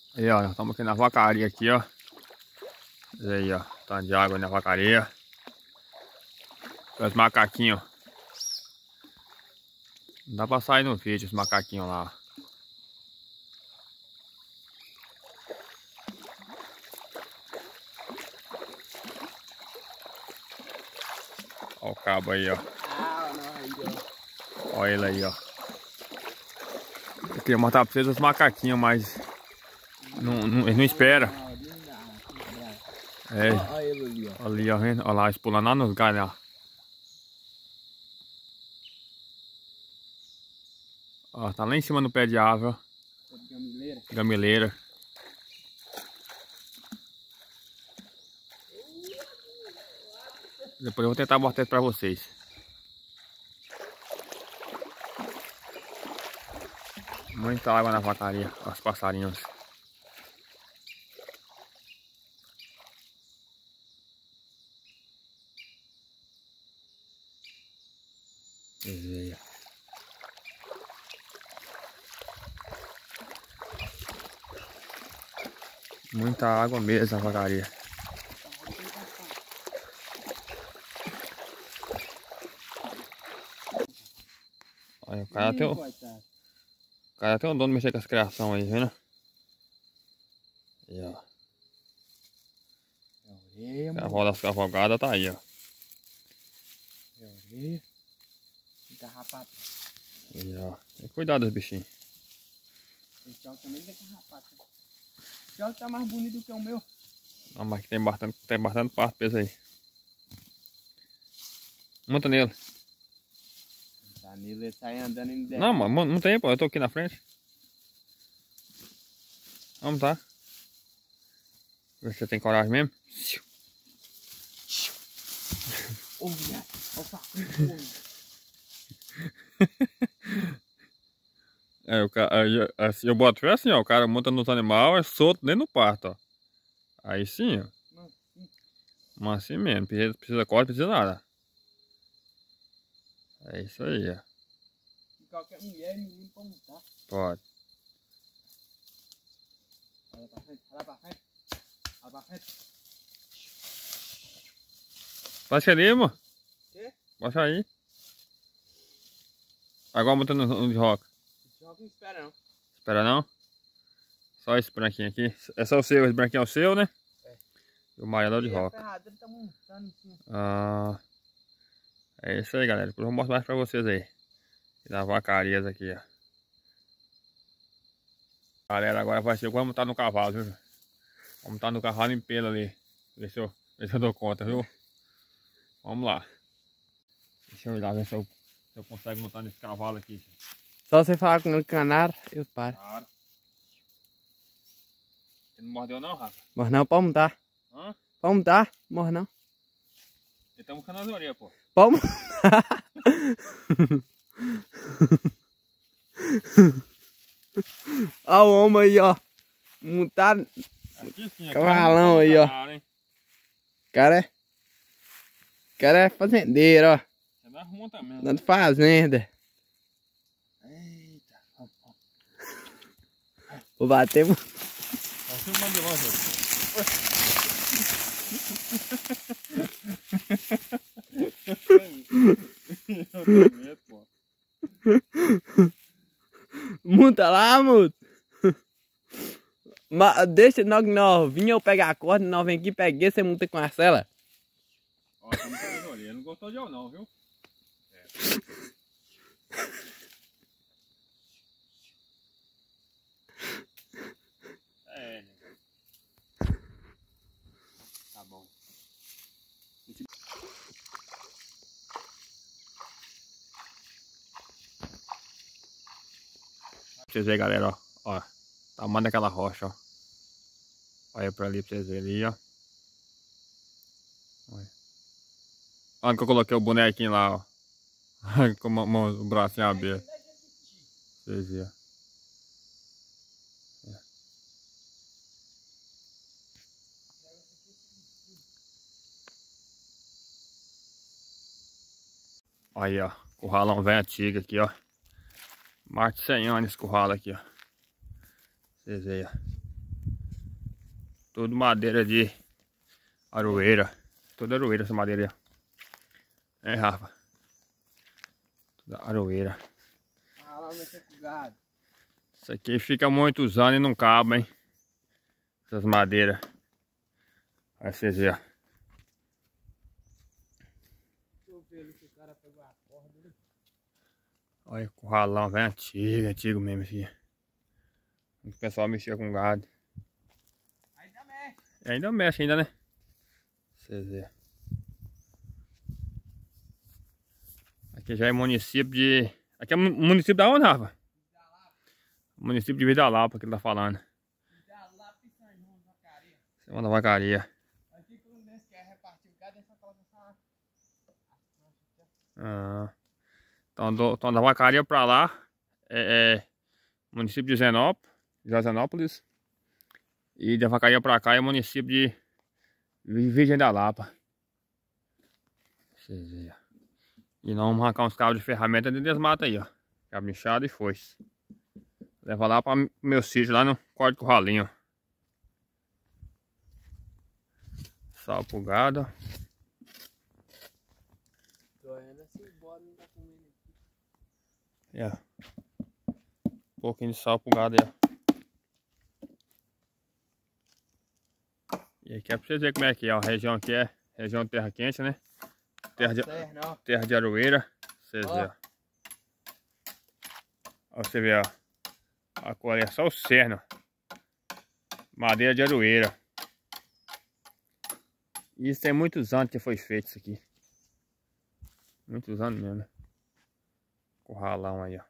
Aí, ó, nós estamos aqui na vacaria aqui, ó. Aí, ó, tanto de água na vacaria. Os macaquinhos. Não dá pra sair no vídeo os macaquinhos lá. Ó o cabo aí, ó. Olha ele aí, ó. Eu queria mostrar pra vocês os macaquinhos, mas eles não esperam. É. Olha ele ali, ó. Ali, ó, vendo? Olha lá, eles pulando lá nos galhos, ó. Ó, tá lá em cima no pé de árvore, ó. Gamileira. Gamileira. Depois eu vou tentar mostrar isso pra vocês. Muita água na vacaria, ó, os passarinhos. Muita água mesmo na vacaria. Olha, o cara tem um dono de mexer com as criações aí, vendo? Aí, ó. A avó das cavalgadas tá aí, ó. Carrapato. Aí, ó. Tem que cuidar dos bichinhos. Esse jogo também tem carrapato. Esse jogo tá mais bonito do que o meu. Não, mas tem bastante parte peso aí. Monta nele. Tá nele, ele sai andando e Não, mas não tem, pô. Eu tô aqui na frente. Vamos, tá? Ver se você tem coragem mesmo. Olha, opa. É, assim, eu boto fé assim, ó. O cara monta nos animais, é solto dentro do parto, ó. Aí sim, ó. Mas assim mesmo. Precisa corda, precisa nada. É isso aí, ó. Qualquer mulher e menino pode montar. Pode. Olha pra frente, olha pra frente. Olha pra frente. Baixa ali, amor. Quê? Baixa aí. Agora montando no de roca. Esse jogo não espera não. Espera não? Só esse branquinho aqui. É só o seu, esse branquinho é o seu, né? É. E o amarelo de E roca. a ferradeira tá montando em cima. Ah, é isso aí, galera. Depois eu vou mostrar mais pra vocês aí. Das vacarias aqui, ó. Galera, agora vai ser. Vamos montar no cavalo, viu? Vamos montar no cavalo em pelo ali. Ver se eu dou conta, viu? Vamos lá. Deixa eu ir lá ver se eu consigo montar nesse cavalo aqui. Só você falar com o canário, eu paro. Claro. Você não mordeu não, Rafa? Morre não, pode montar. Hã? Pode montar, morre não. Ele tá mocando as orelhas, pô. Pode montar. Olha o homem aí, ó. Montado. Aqui sim, Cavalão aí, ó. Cara é fazendeiro, ó. Você não arruma também. Dando fazenda. Eita. Vou bater. Tá filmando de longe. Monta lá, moço. Deixa nós vinha eu pegar a corda, nós vem aqui, peguei, você monta com a Marcela. Ó, tá montando as orelhas. Não gostou de eu não, viu? É. Tá bom. Pra vocês verem, galera, ó. Ó, tamanho daquela rocha, ó. Olha pra ali pra vocês verem ali, ó. Olha. Olha que eu coloquei o bonequinho lá, ó. Com o bracinho aberto. Vocês viram. Aí, ó. Curralão velho antigo aqui, ó. Mais de 100 anos esse curralo aqui, ó. Vocês veem, ó. Tudo madeira de aroeira. Toda aroeira essa madeira aí, ó. É, Rafa? Toda aroeira. Ah, lá mexer com gado. Isso aqui fica muitos anos e não cabe, hein? Essas madeiras. Aí vocês verem, ó. Deixa eu ver ali se o cara pegou a corda ali. Olha, curralão, velho, antigo mesmo, filho. O pessoal mexia com gado. Ainda mexe. Ainda mexe ainda, né? Vocês verem. Aqui já é município de... Aqui é município da onde, Rafa? Município de Vidalapa que ele tá falando. Vidalapa e São João da Vacaria. Semana da Vacaria. Aqui quando nesse quer repartir o gado, é só colocar essa... Ah. Então da Vacaria pra lá é município de Josenópolis. E da Vacaria pra cá é município de Virgem da Lapa. Vocês verem. E nós vamos arrancar uns cabos de ferramenta dentro das matas aí, ó. Cabo inchado e foice. Leva lá para meu sítio, lá no Corte Curralinho. Sal pro gado. Doendo assim, bora, não tá comendo aqui. Yeah. Um pouquinho de sal pro gado aí, ó. E aqui é pra vocês verem como é que é, ó. A região aqui é região de terra quente, né? Terra de aroeira. Vocês verem, ó. Ó, você vê, ó. A cor é só o cerno. Madeira de aroeira. Isso tem muitos anos que foi feito isso aqui. Muitos anos mesmo, né? Curralão aí, ó.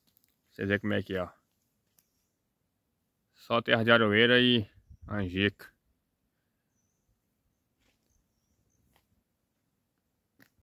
Vocês verem como é que é, ó. Só terra de aroeira e angica.